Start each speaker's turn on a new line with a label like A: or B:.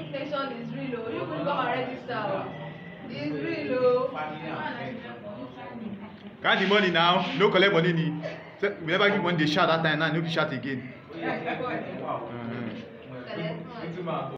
A: Inflation is real, oh. You will come and register, oh. It's real, oh.
B: Count the money now. No collect money. We never give money. They shout that time now. No be shout again.